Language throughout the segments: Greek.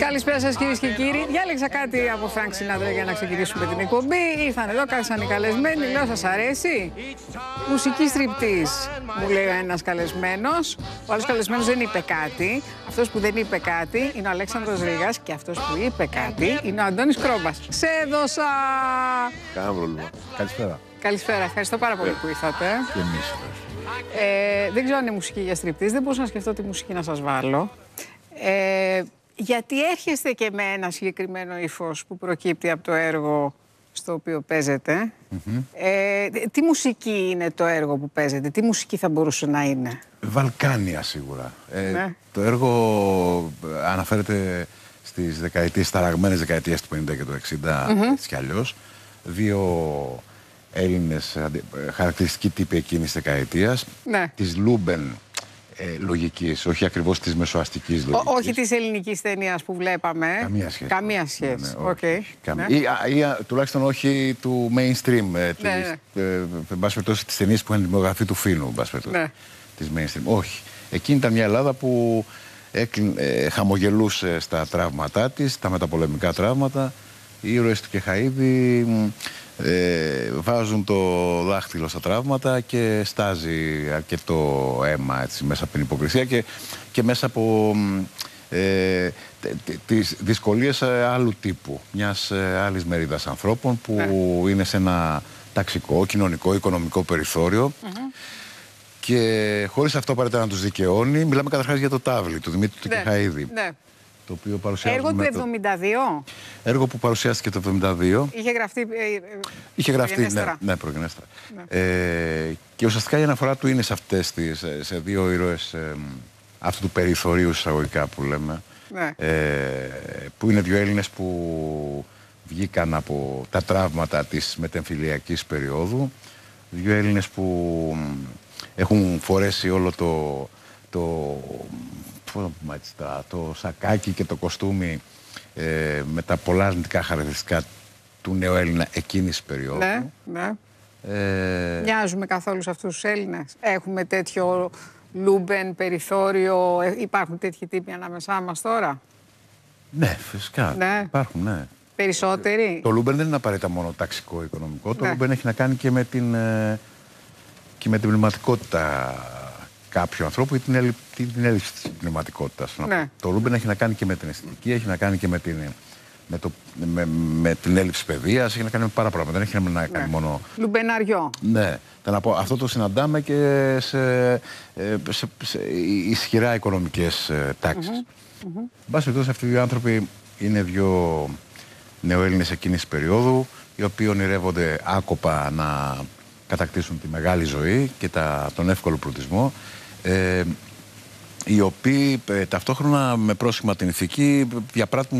Καλησπέρα σας κυρίες και κύριοι. Διάλεξα κάτι από Φρανκ Σινάτρα για να ξεκινήσουμε την εκπομπή. Ήρθαν εδώ, κάθισαν οι καλεσμένοι. Λέω, σας αρέσει? Μουσική στριπτής, μου λέει ένας καλεσμένος. Ο άλλος καλεσμένος δεν είπε κάτι. Αυτός που δεν είπε κάτι είναι ο Αλέξανδρος Ρήγας και αυτός που είπε κάτι είναι ο Αντώνης Κρόμπας. Σε έδωσα! Κανένα πρόβλημα. Καλησπέρα. Καλησπέρα, ευχαριστώ πάρα πολύ που ήρθατε. Και εμείς. Δεν ξέρω αν είναι μουσική για στριπτής, δεν μπορούσα να σκεφτώ τι μουσική να σας βάλω. Γιατί έρχεστε και με ένα συγκεκριμένο ύφος που προκύπτει από το έργο στο οποίο παίζετε. Τι μουσική είναι το έργο που παίζετε, τι μουσική θα μπορούσε να είναι? Βαλκάνια σίγουρα. Ναι. Το έργο αναφέρεται στις δεκαετίες, ταραγμένες δεκαετίες του 50 και του 60, έτσι κι αλλιώς. Δύο Έλληνες χαρακτηριστικοί τύποι εκείνης της δεκαετίας, Ναι. της Λούμπεν λογικής, όχι ακριβώς της μεσοαστικής λογικής. Όχι της ελληνικής ταινίας που βλέπαμε. Καμία σχέση. Καμία σχέση. Ναι, Οκ. ναι. Ναι. Ή τουλάχιστον όχι του mainstream, εν πάση περιπτώσει της ταινίας που είναι η δημογραφή του Φίνου, Ναι. της mainstream. Όχι. Εκείνη ήταν μια Ελλάδα που χαμογελούσε στα τραύματά της, τα μεταπολεμικά τραύματα. Οι ήρωες του Κεχαΐδη βάζουν το δάχτυλο στα τραύματα και στάζει αρκετό αίμα έτσι, μέσα από την υποκρισία και μέσα από τις δυσκολίες άλλου τύπου, μιας άλλης μερίδας ανθρώπων που είναι σε ένα ταξικό, κοινωνικό, οικονομικό περιθώριο και χωρίς αυτό απαραίτητα να τους δικαιώνει. Μιλάμε καταρχάς για το Τάβλι του Δημήτρη του Κεχαΐδη. Ναι. Το οποίο Έργο του 72. Έργο που παρουσιάστηκε το 72. Είχε γραφτεί. Είχε γραφτεί, ναι, προγενέστερα. Ναι. Και ουσιαστικά η αναφορά του είναι σε αυτές σε δύο ήρωες αυτού του περιθωρίου εισαγωγικά που λέμε. Ναι. Που είναι δύο Έλληνες που βγήκαν από τα τραύματα της μετεμφυλιακής περίοδου. Δύο Έλληνες που έχουν φορέσει όλο το σακάκι και το κοστούμι με τα πολλά αρνητικά χαρακτηριστικά του νέου Έλληνα εκείνης της περίοδου. Ναι, ναι. Μοιάζουμε καθόλου σε αυτούς τους Έλληνες? Έχουμε τέτοιο Λούμπεν, περιθώριο, υπάρχουν τέτοιοι τύποι ανάμεσά μας τώρα? Ναι, φυσικά. Ναι. Υπάρχουν, ναι. Περισσότεροι. Το Λούμπεν δεν είναι απαραίτητα μόνο ταξικό οικονομικό. Το Λούμπεν έχει να κάνει και με την πνευματικότητα κάποιου ανθρώπου ή την έλλειψη της πνευματικότητας. Ναι. Το Λούμπεν έχει να κάνει και με την αισθητική, έχει να κάνει και με την έλλειψη παιδείας, έχει να κάνει με πάρα πολλά. Δεν έχει να κάνει μόνο. Λουμπεναριό. Ναι. Να πω, αυτό το συναντάμε και σε ισχυρά οικονομικές τάξεις. Εν πάση περιπτώσει, αυτοί οι δύο άνθρωποι είναι δύο νεοέλληνες εκείνης της περίοδου, οι οποίοι ονειρεύονται άκοπα να κατακτήσουν τη μεγάλη ζωή και τον εύκολο πλουτισμό, οι οποίοι ταυτόχρονα με πρόσχημα την ηθική διαπράττουν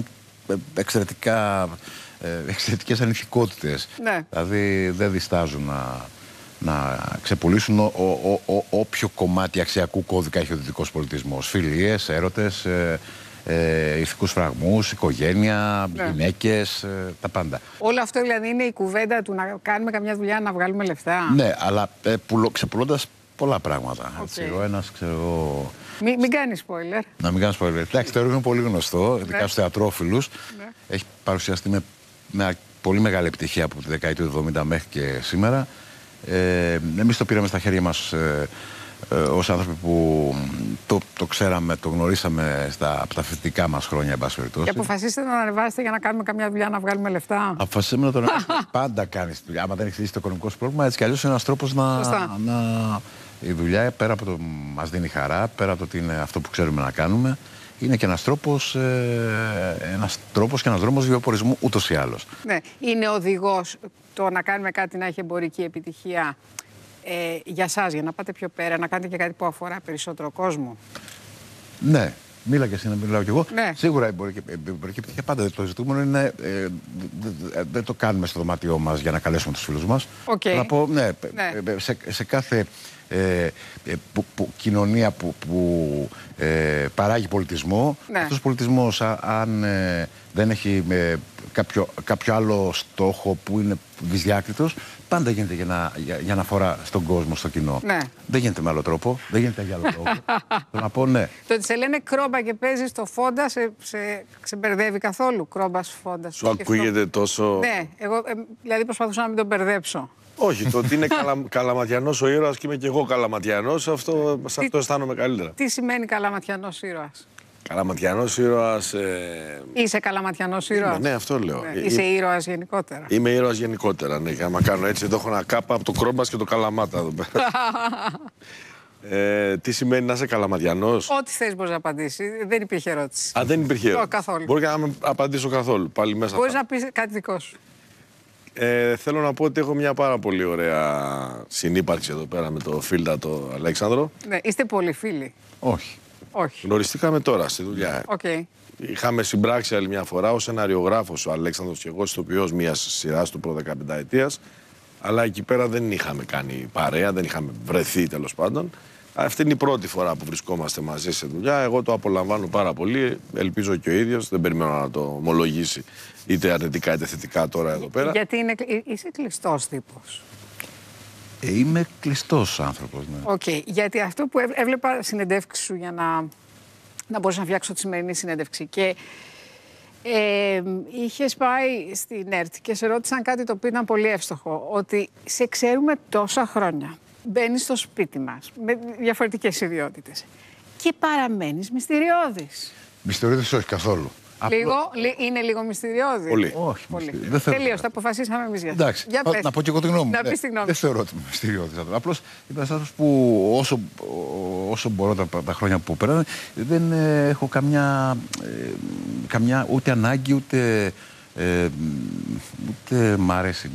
εξαιρετικές ανηθικότητες. Ναι. Δηλαδή δεν διστάζουν να ξεπουλήσουν όποιο κομμάτι αξιακού κώδικα έχει ο δυτικός πολιτισμός. Φιλίες, έρωτες, ηθικούς φραγμούς, οικογένεια, γυναίκες, τα πάντα. Όλο αυτό δηλαδή είναι η κουβέντα του να κάνουμε καμιά δουλειά να βγάλουμε λεφτά. Ναι, αλλά ξεπουλώντας πολλά πράγματα. Έτσι, ο ένας, ξέρω. Μην κάνει spoiler. Να μην κάνει spoiler. Εντάξει, το έργο είναι πολύ γνωστό, ειδικά στους θεατρόφιλους. Έχει παρουσιαστεί με πολύ μεγάλη επιτυχία από τη δεκαετία του 70 μέχρι και σήμερα. Εμείς το πήραμε στα χέρια μας ως άνθρωποι που το ξέραμε, το γνωρίσαμε από τα φοιτητικά μας χρόνια, εν πάση περιπτώσει. Και αποφασίσετε να ανεβάσετε για να κάνουμε καμιά δουλειά να βγάλουμε λεφτά. Αποφασίσαμε να το ανεβάσουμε. Πάντα κάνεις δουλειά. Άμα δεν έχει λύσει το οικονομικό σου πρόβλημα, έτσι κι αλλιώς είναι ένας τρόπος η δουλειά, πέρα από το μας δίνει χαρά, πέρα από το ότι είναι αυτό που ξέρουμε να κάνουμε, είναι και ένας τρόπος και ένας δρόμος βιοπορισμού ούτως ή άλλως. Ναι, είναι οδηγός το να κάνουμε κάτι να έχει εμπορική επιτυχία για σας, για να πάτε πιο πέρα, να κάνετε και κάτι που αφορά περισσότερο κόσμο? Ναι, μίλα και εσύ να μιλάω κι εγώ. Ναι. Σίγουρα η εμπορική επιτυχία πάντα το ζητούμενο είναι. Δεν το κάνουμε στο δωμάτιό μας για να καλέσουμε τους φίλους μας. Να πω, σε κάθε κοινωνία που παράγει πολιτισμό, αυτός ο πολιτισμός αν δεν έχει κάποιο άλλο στόχο που είναι δυσδιάκριτος, πάντα γίνεται για να αφορά στον κόσμο, στο κοινό. Ναι. Δεν γίνεται με άλλο τρόπο, δεν γίνεται για άλλο τρόπο. Θέλω να πω, ναι. Το ότι σε λένε Κρόμπα και παίζει στο Φόντα, σε μπερδεύει καθόλου? Κρόμπας Φόντα. Σου ακούγεται τόσο. Ναι, εγώ δηλαδή προσπαθούσα να μην τον μπερδέψω. Όχι, το ότι είναι καλαματιανός ο ήρωας και είμαι και εγώ καλαματιανός, αυτό αισθάνομαι καλύτερα. Τι σημαίνει καλαματιανός ήρωας? Καλαματιανός ήρωας. Είσαι καλαματιανός ήρωας? Ναι, αυτό λέω. Ναι. Είσαι ήρωας γενικότερα? Είμαι ήρωας γενικότερα, ναι. Και άμα κάνω έτσι, εδώ έχω ένα κάπα από το Κρόμπας και το Καλαμάτα εδώ πέρα. Τι σημαίνει να είσαι καλαματιανός? Ό,τι θες μπορείς να απαντήσει. Δεν υπήρχε ερώτηση. Α, δεν υπήρχε ερώτηση. Καθόλου. Μπορεί και να μην απαντήσω καθόλου. Πάλι μέσα. Μπορείς να πεις κάτι δικό σου. Θέλω να πω ότι έχω μια πάρα πολύ ωραία συνύπαρξη εδώ πέρα με το φίλτατο Αλέξανδρο. Ναι, είστε πολύ φίλοι? Όχι. Όχι. Γνωριστήκαμε τώρα στη δουλειά. Okay. Είχαμε συμπράξει άλλη μια φορά ως σεναριογράφος ο Αλέξανδρος και εγώ, ηθοποιός μιας σειράς του προ 15 ετίας. Αλλά εκεί πέρα δεν είχαμε κάνει παρέα, δεν είχαμε βρεθεί τέλος πάντων. Αυτή είναι η πρώτη φορά που βρισκόμαστε μαζί σε δουλειά. Εγώ το απολαμβάνω πάρα πολύ. Ελπίζω και ο ίδιος. Δεν περιμένω να το ομολογήσει είτε αρνητικά είτε θετικά τώρα εδώ πέρα. Γιατί είσαι κλειστός τύπος? Είμαι κλειστός άνθρωπος, ναι. Okay. Γιατί αυτό που έβλεπα συνεντεύξη σου για να μπορούσα να φτιάξω τη σημερινή συνέντευξη και είχες πάει στην ΕΡΤ και σε ρώτησαν κάτι το οποίο ήταν πολύ εύστοχο, ότι σε ξέρουμε τόσα χρόνια, μπαίνεις στο σπίτι μας με διαφορετικές ιδιότητες και παραμένεις μυστηριώδης. Μυστηριώδης όχι καθόλου. Είναι λίγο μυστηριώδη? Πολύ. Όχι, δεν τελείως, το αποφασίσαμε εμείς για εντάξει, να πω και εγώ τη γνώμη μου. Να πεις τη γνώμη. Δεν θεωρώ ότι είμαι μυστηριώδης. Απλώς είμαι ένας άνθρωπος που όσο μπορώ τα χρόνια που πέρανε, δεν έχω καμιά ούτε ανάγκη, ούτε μ' αρέσει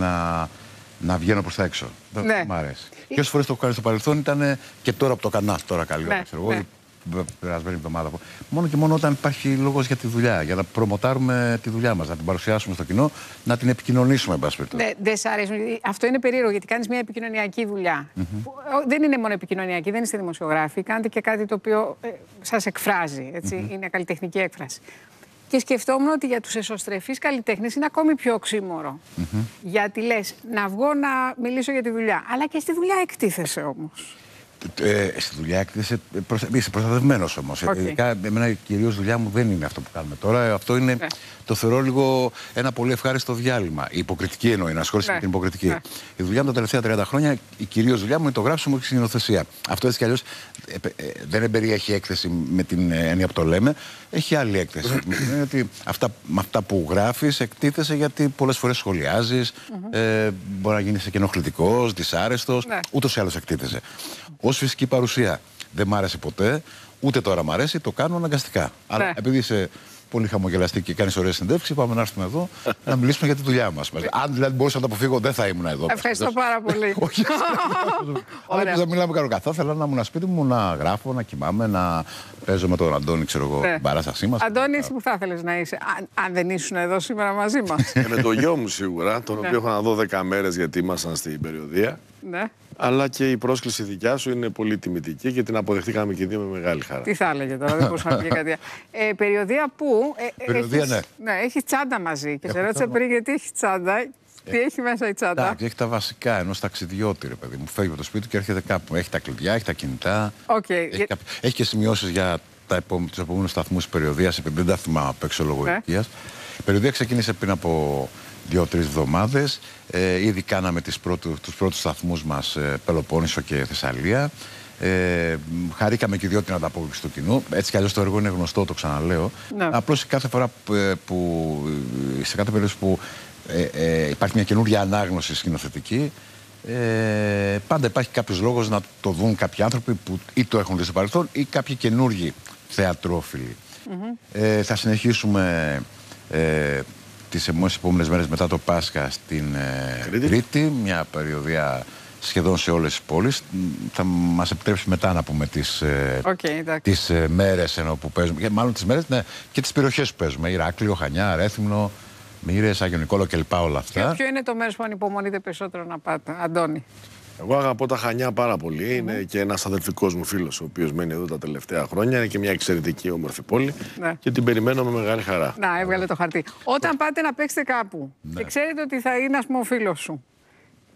να βγαίνω προς τα έξω. Ναι. Δεν μ' αρέσει. Και όσες φορές το έχω κάνει στο παρελθόν ήταν και τώρα από το κανά, τώρα καλή ώρα, ξέρω εγώ. Περασμένη εβδομάδα. Μόνο και μόνο όταν υπάρχει λόγος για τη δουλειά, για να προμοτάρουμε τη δουλειά μας, να την παρουσιάσουμε στο κοινό, να την επικοινωνήσουμε, εν πάση περιπτώσει. Ναι, δεν σ' αρέσει. Αυτό είναι περίεργο, γιατί κάνεις μια επικοινωνιακή δουλειά. Δεν είναι μόνο επικοινωνιακή, δεν είστε δημοσιογράφοι. Κάνετε και κάτι το οποίο σας εκφράζει. Έτσι. Είναι καλλιτεχνική έκφραση. Και σκεφτόμουν ότι για τους εσωστρεφείς καλλιτέχνες είναι ακόμη πιο οξύμορο. Γιατί λες, να βγω να μιλήσω για τη δουλειά. Αλλά και στη δουλειά εκτίθεσαι όμως. Στη δουλειά έκτισε. Είσαι προστατευμένος όμως. Ειδικά εμένα κυρίως δουλειά μου δεν είναι αυτό που κάνουμε τώρα. Αυτό είναι, το θεωρώ λίγο ένα πολύ ευχάριστο διάλειμμα. Η υποκριτική εννοεί, να ασχολείσαι με την υποκριτική. Η δουλειά μου τα τελευταία 30 χρόνια, η κυρίως δουλειά μου είναι το γράψιμο και η σκηνοθεσία. Αυτό έτσι κι αλλιώς δεν εμπεριέχει έκθεση με την έννοια που το λέμε. Έχει άλλη έκθεση. Ότι με αυτά που γράφεις εκτίθεσαι, γιατί πολλές φορές σχολιάζεις, μπορεί να γίνεις ενοχλητικός, δυσάρεστος, ούτως ή άλλως εκτίθεσαι. Ως φυσική παρουσία δεν μ' άρεσε ποτέ, ούτε τώρα μ' αρέσει, το κάνω αναγκαστικά. Αλλά επειδή είσαι πολύ χαμογελαστή και κάνεις ωραίες συνεντεύξεις, πάμε να έρθουμε εδώ να μιλήσουμε για τη δουλειά μας. Αν δηλαδή μπορούσα να το αποφύγω, δεν θα ήμουν εδώ. Ευχαριστώ πάρα πολύ. Όχι. Αλλά επειδή δεν μιλάμε κανένα καθόλου, θέλω να ήμουν σπίτι μου, να γράφω, να κοιμάμαι, να παίζω με τον Αντώνη, ξέρω εγώ, την παράστασή μας. Αντώνη, εσύ που θα ήθελες να είσαι, αν δεν ήσουν εδώ σήμερα μαζί μας? Με το γιο μου σίγουρα, τον οποίο έχω να δω 10 μέρες γιατί ήμασταν στην περιοδεία. Ναι. Αλλά και η πρόσκληση δικιά σου είναι πολύ τιμητική και την αποδεχτήκαμε και οι δύο με μεγάλη χαρά. Τι θα έλεγε τώρα, δεν μπορούσα να πει κάτι. Περιοδεία που. Περιοδεία, ναι. Έχει τσάντα μαζί. Και σε ρώτησα πριν γιατί έχει τσάντα. Τι έχει μέσα η τσάντα? Εντάξει, έχει τα βασικά ενός ταξιδιώτη, ρε παιδί μου. Φεύγει από το σπίτι του και έρχεται κάπου. Έχει τα κλειδιά, έχει τα κινητά. Έχει και σημειώσεις για τους επόμενους σταθμούς της περιοδίας, επειδή δεν τα θυμάμαι απ' έξω λόγω ηλικίας. Η περιοδία ξεκίνησε πριν από 2-3 εβδομάδες. Ήδη κάναμε τους πρώτους σταθμούς μας, Πελοπόννησο και Θεσσαλία. Χαρήκαμε και οι δύο την ανταπόκριση του κοινού. Έτσι κι αλλιώς το έργο είναι γνωστό, το ξαναλέω. Απλώς κάθε φορά σε κάθε περίπτωση που υπάρχει μια καινούργια ανάγνωση σκηνοθετική, πάντα υπάρχει κάποιος λόγος να το δουν κάποιοι άνθρωποι που ή το έχουν δει στο παρελθόν ή κάποιοι καινούργοι θεατρόφιλοι. Θα συνεχίσουμε τις επόμενες μέρες μετά το Πάσχα στην Κρήτη, μια περιοδία σχεδόν σε όλες τις πόλεις. Θα μας επιτρέψει μετά να πούμε τις μέρες που παίζουμε, μάλλον τις μέρες, ναι, και τις περιοχές που παίζουμε. Ηράκλειο, Χανιά, Ρέθυμνο, Μοίρες, Άγιο Νικόλαο κλπ. Όλα αυτά. Ποιο είναι το μέρος που ανυπομονείτε περισσότερο να πάτε, Αντώνη? Εγώ αγαπώ τα Χανιά πάρα πολύ. Είναι και ένας αδελφικός μου φίλος, ο οποίος μένει εδώ τα τελευταία χρόνια. Είναι και μια εξαιρετική όμορφη πόλη. Και την περιμένω με μεγάλη χαρά. Να, έβγαλε το χαρτί. Όταν πάτε να παίξετε κάπου και ξέρετε ότι θα είναι, ας πούμε, ο φίλος σου,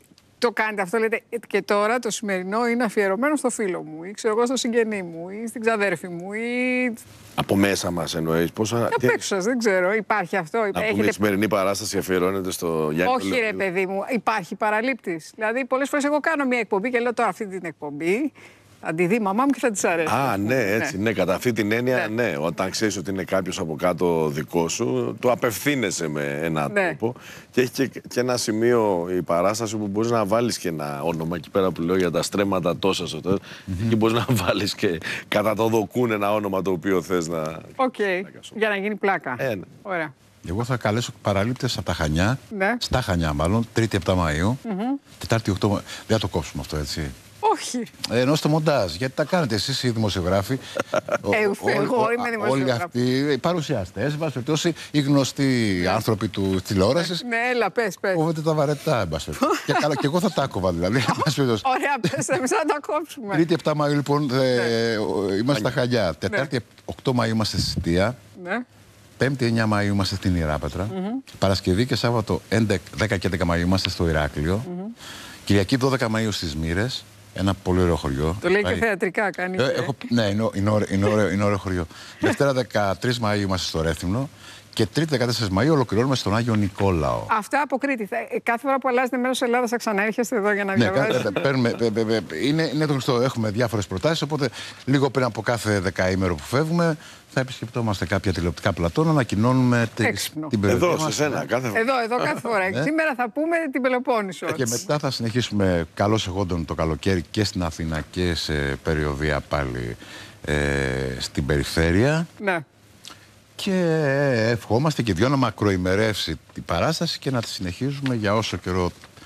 Το κάνετε αυτό, λέτε, και τώρα το σημερινό είναι αφιερωμένο στο φίλο μου, ή ξέρω εγώ στο συγγενή μου, ή στην ξαδέρφη μου, ή... Από μέσα μας εννοείς, πόσα... Απ' έξω σας, δεν ξέρω, υπάρχει αυτό. Να πούμε, η σημερινή παράσταση αφιερώνεται στο Γιάννη. Όχι ρε παιδί μου, υπάρχει παραλήπτης. Δηλαδή πολλές φορές εγώ κάνω μια εκπομπή και λέω τώρα αυτή την εκπομπή θα τη δει η μαμά μου και θα της αρέσει. Α, ναι, έτσι, ναι, κατά αυτή την έννοια, ναι. Όταν ξέρεις ότι είναι κάποιος από κάτω δικό σου, το απευθύνεσαι με έναν τρόπο. Και έχει και ένα σημείο η παράσταση που μπορείς να βάλεις και ένα όνομα εκεί πέρα που λέω για τα στρέμματα τόσα στο τέλος. Εκεί μπορείς να βάλεις και κατά το δοκούν ένα όνομα το οποίο θες να... Οκ, για να γίνει πλάκα. Ναι. Ωραία. Εγώ θα καλέσω παραλήπτες από τα Χανιά, στα Χανιά μάλλον, 3η 7 Μαΐου, Τετάρτη 8 Μαΐου. Δεν θα το κόψουμε αυτό, έτσι. Όχι. Ενώ στο μοντάζ, γιατί τα κάνετε εσείς οι δημοσιογράφοι. Εγώ είμαι δημοσιογράφη. Όλοι αυτοί οι παρουσιαστές, οι γνωστοί άνθρωποι του τηλεόρασης. Ναι, έλα, πες. Κόβετε τα βαρετά, και εγώ θα τα κόβα, δηλαδή. Ωραία, πες, εμείς θα τα κόψουμε. 3η 7 Μαΐου, λοιπόν, είμαστε στα Χανιά. Τετάρτη 8 Μαΐου είμαστε στη Σιτία. 5η 9 Μαΐου είμαστε στην Ιεράπετρα. Παρασκευή και Σάββατο 10 και 11 Μαΐου είμαστε στο Ηράκλειο. Κυριακή 12 Μαΐου στις Μύρες. Ένα πολύ ωραίο χωριό. Το λέει και θεατρικά, κάνει. Ναι, είναι ωραίο χωριό. Δευτέρα 13 Μαΐου είμαστε στο Ρέθυμνο. Και Τρίτη 14 Μαΐου ολοκληρώνουμε στον Άγιο Νικόλαο. Αυτά από Κρήτη. Κάθε φορά που αλλάζετε μέρος της Ελλάδας θα ξαναέρχεστε εδώ για να διαβάσετε. Είναι το γνωστό. Έχουμε διάφορες προτάσεις. Οπότε λίγο πριν από κάθε δεκαήμερο που φεύγουμε θα επισκεπτόμαστε κάποια τηλεοπτικά πλατό να ανακοινώνουμε την περιοχή μας. Εδώ, σε σένα, κάθε φορά. Εδώ κάθε φορά. Σήμερα θα πούμε την Πελοπόννησο. Και μετά θα συνεχίσουμε καλώς εχόντων το καλοκαίρι και στην Αθήνα και σε περιοδεία πάλι στην περιφέρεια. Ναι. Και ευχόμαστε και δυο να μακροημερεύσει την παράσταση και να τη συνεχίζουμε για όσο καιρό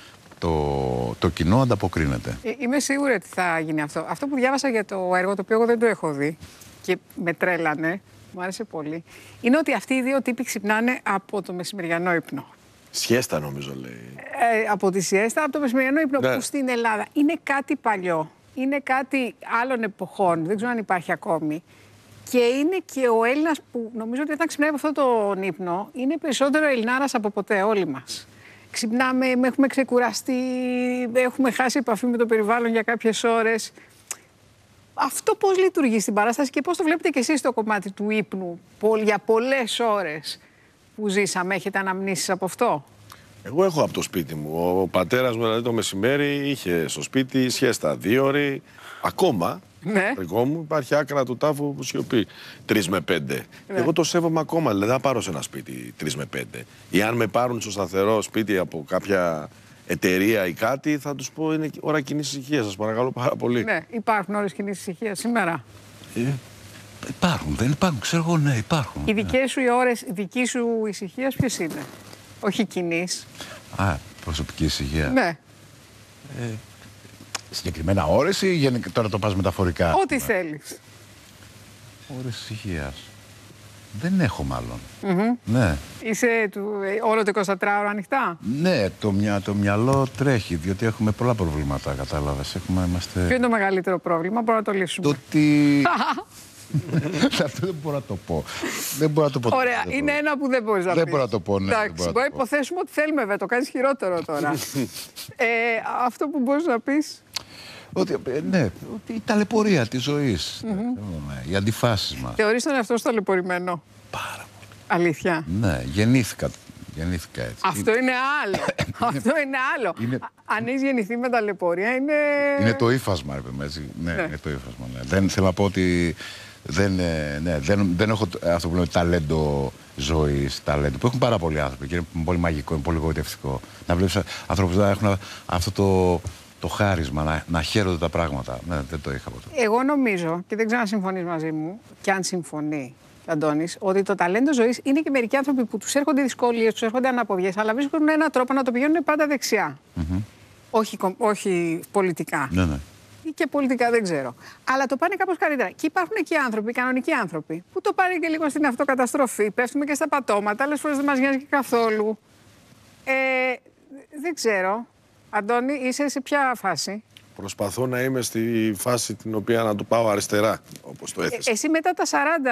το κοινό ανταποκρίνεται. Είμαι σίγουρη ότι θα γίνει αυτό. Αυτό που διάβασα για το έργο, το οποίο εγώ δεν το έχω δει και με τρέλανε, μου άρεσε πολύ, είναι ότι αυτοί οι δύο τύποι ξυπνάνε από το μεσημεριανό ύπνο. Σιέστα νομίζω λέει. Από τη σιέστα, από το μεσημεριανό ύπνο που στην Ελλάδα είναι κάτι παλιό. Είναι κάτι άλλων εποχών, δεν ξέρω αν υπάρχει ακόμη. Και είναι και ο Έλληνας που νομίζω ότι όταν ξυπνάει από αυτό τον ύπνο είναι περισσότερο Ελληνάρας από ποτέ, όλοι μας. Ξυπνάμε, έχουμε ξεκουραστεί, έχουμε χάσει επαφή με το περιβάλλον για κάποιες ώρες. Αυτό πώς λειτουργεί στην παράσταση και πώς το βλέπετε και εσείς το κομμάτι του ύπνου για πολλές ώρες που ζήσαμε, έχετε αναμνήσεις από αυτό? Εγώ έχω από το σπίτι μου. Ο πατέρας μου δηλαδή το μεσημέρι είχε στο σπίτι σιέστα 2 ώρες, ακόμα. Ναι. Δικό μου υπάρχει άκρα του τάφου που σιωπεί 3 με 5. Ναι. Εγώ το σέβομαι ακόμα, δηλαδή θα πάρω σε ένα σπίτι 3 με 5. Ή αν με πάρουν στο σταθερό σπίτι από κάποια εταιρεία ή κάτι, θα τους πω είναι ώρα κοινής ησυχίας. Σας παρακαλώ πάρα πολύ. Ναι, υπάρχουν ώρες κοινής ησυχίας σήμερα. Υπάρχουν, δεν υπάρχουν, ξέρω εγώ, ναι, υπάρχουν. Οι δικές σου οι ώρες δική σου ησυχίας ποιες είναι? Όχι κοινής. Προσωπική ησυχία. Ναι. Συγκεκριμένα ώρες ή τώρα το πας μεταφορικά? Ό,τι θέλεις. Ώρες ησυχίας. Δεν έχω μάλλον. Ναι. Είσαι όλο το 24ωρο ανοιχτά? Ναι, το μυαλό τρέχει, διότι έχουμε πολλά προβλήματα, κατάλαβες. Ποιο είναι το μεγαλύτερο πρόβλημα, μπορούμε να το λύσουμε? Το ότι... Αυτό δεν μπορώ να το πω. Ωραία, είναι ένα που δεν μπορείς να πεις. Δεν μπορώ να το πω, ναι. Εντάξει, μπορεί να υποθέσουμε ότι θέλουμε, βέβαια, το κάνεις χειρότερο τώρα. Αυτό που μπορείς να πεις... Ότι η ταλαιπωρία της ζωής, οι αντιφάσεις μας. Θεωρείς τον εαυτό σου ταλαιπωρημένο? Πάρα πολύ. Αλήθεια? Ναι, γεννήθηκα έτσι. Αυτό είναι άλλο. Αυτό είναι άλλο. Αν έχεις γεννηθεί με ταλαιπωρία είναι... Είναι το ύφασμα, ρε παιδί, έτσι. Ναι, είναι το ύφασμα. Ναι. Δεν θέλω να πω ότι δεν έχω αυτό που λέμε ταλέντο ζωής, ταλέντο που έχουν πάρα πολλοί άνθρωποι και είναι πολύ μαγικό, είναι πολύ γοητευτικό. Να βλέπεις ανθρώπους να έχουν αυτό το χάρισμα, να χαίρονται τα πράγματα. Ναι, δεν το είχα ποτέ. Εγώ νομίζω, και δεν ξέρω αν συμφωνείς μαζί μου, και αν συμφωνεί Αντώνης, ότι το ταλέντο ζωής είναι και μερικοί άνθρωποι που τους έρχονται δυσκολίες, τους έρχονται αναποδιές, αλλά βρίσκουν έναν τρόπο να το πηγαίνουν πάντα δεξιά. Όχι πολιτικά. Ναι. Ή και πολιτικά δεν ξέρω. Αλλά το πάνε κάπως καλύτερα. Και υπάρχουν και άνθρωποι, κανονικοί άνθρωποι, που το πάνε και λίγο στην αυτοκαταστροφή. Πέφτουμε και στα πατώματα, άλλες φορές δεν μας νοιάζει και καθόλου. Δεν ξέρω. Αντώνη, είσαι σε ποια φάση? Προσπαθώ να είμαι στη φάση την οποία να το πάω αριστερά, όπως το έθεσα. Εσύ μετά τα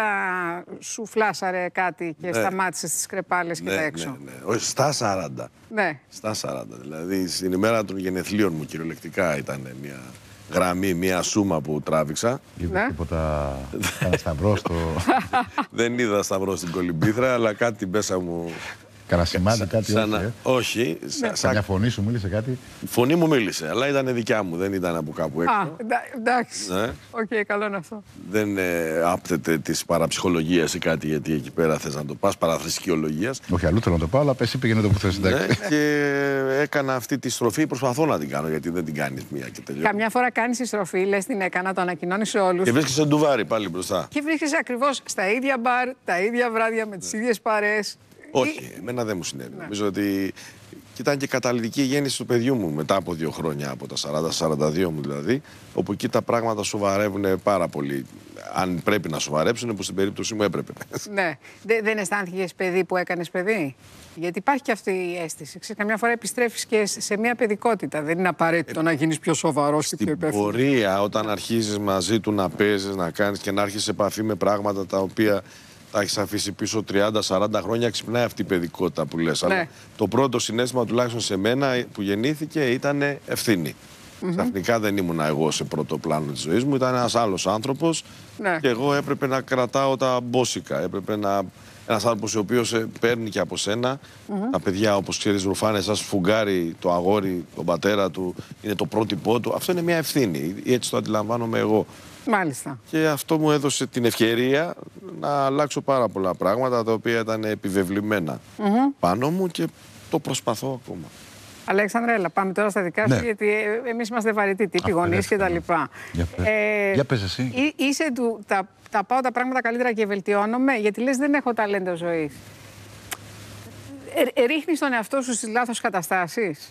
40 σου φλάσαρε κάτι και σταμάτησες τις κρεπάλες και τα έξω. Ναι. Όχι, στα 40. Ναι. Στα 40. Δηλαδή, στην ημέρα των γενεθλίων μου, κυριολεκτικά ήταν μια γραμμή, μια σούμα που τράβηξα. Είδα τίποτα σταυρό στο... Δεν είδα σταυρό στην Κολυμπήθρα, αλλά κάτι μέσα μου... Κανένα σημάδι, κάτι όχι. Καμιά φωνή σου μίλησε κάτι? Η φωνή μου μίλησε, αλλά ήταν δικιά μου, δεν ήταν από κάπου έξω. Εντάξει. Οκ, καλό είναι αυτό. Δεν άπτεται της παραψυχολογίας ή κάτι, γιατί εκεί πέρα θες να το πας, παραθρησκειολογίας. Όχι, αλλού θέλω να το πάω, αλλά εσύ πήγαινε το που θες. Και έκανα αυτή τη στροφή, προσπαθώ να την κάνω, γιατί δεν την κάνεις μία και τελειώνει. Καμιά φορά κάνεις τη στροφή, λες την έκανα, το ανακοινώνεις σε όλους. Και βρίσκεσαι σε ντουβάρι πάλι μπροστά. Και βρίσκεσαι ακριβώς στα ίδια μπαρ, τα ίδια βράδια, με τις ίδιες παρέες. Όχι, εμένα δεν μου συνέβη. Νομίζω ότι ήταν και καταλυτική η γέννηση του παιδιού μου μετά από 2 χρόνια, από τα 40-42 μου δηλαδή, όπου εκεί τα πράγματα σοβαρεύουν πάρα πολύ. Αν πρέπει να σοβαρέψουν, που στην περίπτωση μου έπρεπε. Ναι. Δεν αισθάνθηκες παιδί που έκανες παιδί? Γιατί υπάρχει και αυτή η αίσθηση. Καμιά φορά επιστρέφεις και σε μια παιδικότητα. Δεν είναι απαραίτητο να γίνεις πιο σοβαρός και πιο υπεύθυνος. Στην πορεία, όταν αρχίζεις μαζί του να παίζεις, να κάνεις και να έρχεσαι σε επαφή με πράγματα τα οποία τα έχεις αφήσει πίσω 30-40 χρόνια, ξυπνάει αυτή η παιδικότητα που λες. Ναι. Αλλά το πρώτο συναίσθημα, τουλάχιστον σε μένα που γεννήθηκε, ήταν ευθύνη. Ξαφνικά δεν ήμουν εγώ σε πρώτο πλάνο της ζωής μου, ήταν ένας άλλος άνθρωπος και εγώ έπρεπε να κρατάω τα μπόσικα. Έπρεπε να... Ένας άνθρωπος ο οποίος παίρνει και από σένα. Τα παιδιά, όπως ξέρεις, ρουφάνε σαν σφουγγάρι το αγόρι, τον πατέρα του, είναι το πρότυπό του. Αυτό είναι μια ευθύνη. Έτσι το αντιλαμβάνομαι εγώ. Μάλιστα. Και αυτό μου έδωσε την ευκαιρία να αλλάξω πάρα πολλά πράγματα τα οποία ήταν επιβεβλημένα πάνω μου και το προσπαθώ ακόμα. Αλέξανδρε, έλα, πάμε τώρα στα δικά σου, γιατί εμείς είμαστε βαρετοί τύποι, γονείς και τα λοιπά. Για πες εσύ. Είσαι του, τα πάω τα πράγματα καλύτερα και βελτιώνομαι, γιατί λες δεν έχω ταλέντο ζωής. Ρίχνεις τον εαυτό σου στις λάθος καταστάσεις.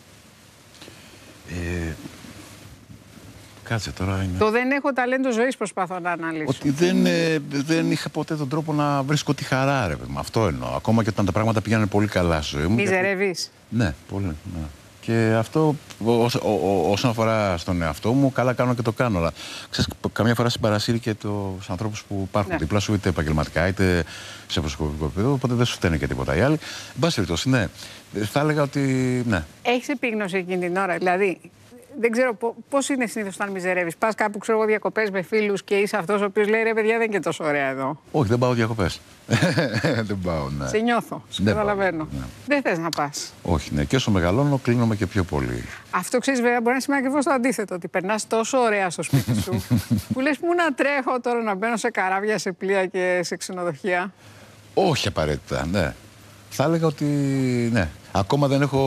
Κάτσε τώρα είναι... Το δεν έχω ταλέντο ζωής προσπαθώ να αναλύσω. Ότι δεν είχα ποτέ τον τρόπο να βρίσκω τη χαρά, ρε παιδί. Αυτό εννοώ. Ακόμα και όταν τα πράγματα πήγαιναν πολύ καλά στη ζωή μου. Μιζερεύεις. Ναι, πολύ. Ναι. Και αυτό όσον αφορά στον εαυτό μου, καλά κάνω και το κάνω. Αλλά ξέρεις, καμιά φορά συμπαρασύρει και τους ανθρώπους που υπάρχουν δίπλα σου, είτε επαγγελματικά είτε σε προσωπικό επίπεδο. Οπότε δεν σου φταίνε και τίποτα. Οι άλλοι, εν πάση περιπτώσει, ναι. Θα έλεγα ότι ναι. Έχεις επίγνωση εκείνη την ώρα, δηλαδή. Δεν ξέρω πώς είναι συνήθως όταν μιζερεύεις. Πας κάπου, ξέρω εγώ, διακοπές με φίλους και είσαι αυτός ο οποίος λέει ρε παιδιά, δεν είναι και τόσο ωραία εδώ. Όχι, δεν πάω διακοπές. Δεν πάω, ναι. Σε νιώθω, σε καταλαβαίνω. Ναι. Δεν θες να πας. Όχι, ναι. Και όσο μεγαλώνω, κλείνομαι και πιο πολύ. Αυτό ξέρεις, βέβαια, μπορεί να σημαίνει ακριβώς το αντίθετο. Ότι περνάς τόσο ωραία στο σπίτι σου, που λες πού να τρέχω τώρα να μπαίνω σε καράβια, σε πλοία και σε ξενοδοχεία. Όχι απαραίτητα, ναι. Θα έλεγα ότι ναι. Ακόμα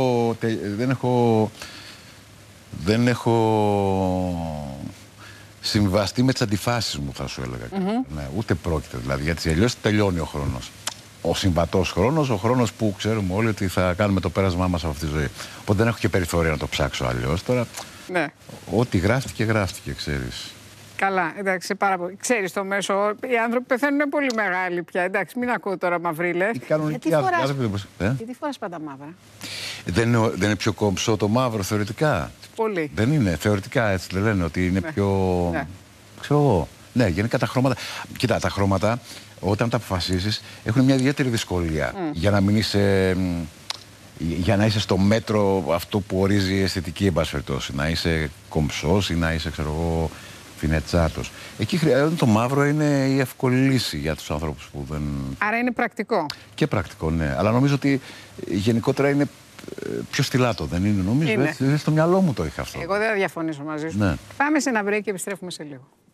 δεν έχω συμβαστεί με τις αντιφάσεις μου, θα σου έλεγα. Ναι, ούτε πρόκειται δηλαδή, γιατί αλλιώς τελειώνει ο χρόνος. Ο συμβατός χρόνος, ο χρόνος που ξέρουμε όλοι ότι θα κάνουμε το πέρασμά μας από αυτή τη ζωή. Οπότε δεν έχω και περιθώρια να το ψάξω αλλιώς. Τώρα, ό,τι γράφτηκε, ξέρεις. Καλά, εντάξει, πάρα πολύ. Ξέρεις το μέσο, οι άνθρωποι πεθαίνουν πολύ μεγάλοι πια. Εντάξει, μην ακούω τώρα μαυρίλες. Γιατί φοράς πάντα μαύρα? Δεν είναι πιο κομψό το μαύρο θεωρητικά? Πολύ. Δεν είναι, θεωρητικά έτσι δεν λένε ότι είναι πιο... Ξέρω εγώ. Ναι, γενικά τα χρώματα... Κοίτα, τα χρώματα όταν τα αποφασίσεις έχουν μια ιδιαίτερη δυσκολία για να μην είσαι... Για να είσαι στο μέτρο αυτό που ορίζει η αισθητική, εν πάση περιπτώσει. Να είσαι κομψός ή να είσαι, ξέρω εγώ, φινετσάτος. Εκεί χρειάζεται το μαύρο, είναι η εύκολη λύση για τους ανθρώπους που δεν... Άρα είναι πρακτικό. Και πρακτικό, ναι. Αλλά νομίζω ότι γενικότερα είναι πιο στυλάτο, δεν είναι? Νομίζω, έτσι, στο μυαλό μου το είχα αυτό. Εγώ δεν θα διαφωνήσω μαζί σου. Ναι. Πάμε σε ένα break και επιστρέφουμε σε λίγο.